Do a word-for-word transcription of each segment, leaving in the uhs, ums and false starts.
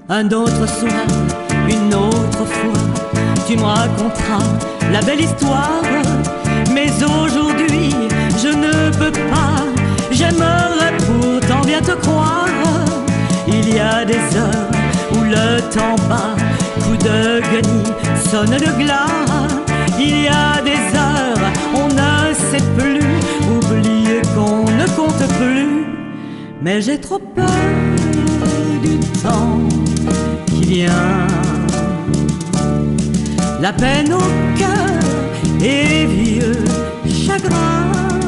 Un autre soir, une autre fois, tu me raconteras la belle histoire. Mais aujourd'hui, je ne peux pas, j'aimerais pourtant bien te croire. Il y a des heures où le temps bat, coup de guenille sonne le glas. Il y a des heures, on ne sait plus, oublier qu'on ne compte plus. Mais j'ai trop peur du temps qui vient, la peine au cœur et vieux chagrin.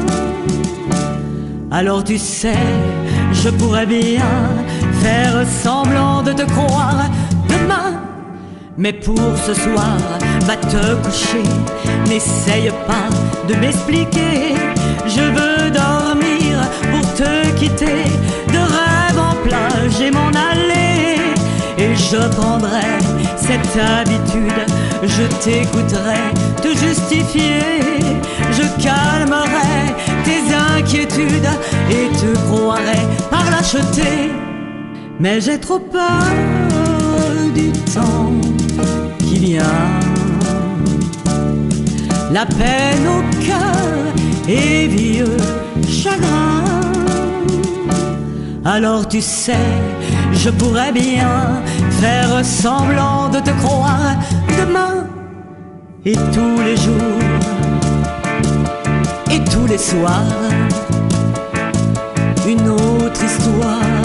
Alors tu sais, je pourrais bien faire semblant de te croire demain, mais pour ce soir, va te coucher, n'essaye pas de m'expliquer. Je veux dormir pour te quitter, de rêve en plage et m'en aller. Et je prendrai cette habitude, je t'écouterai te justifier. Je calmerai tes inquiétudes et te croirai par lâcheté. Mais j'ai trop peur du temps qui vient, la peine au cœur et vieux chagrin. Alors tu sais, je pourrais bien faire semblant de te croire demain et tous les jours et tous les soirs. Une autre histoire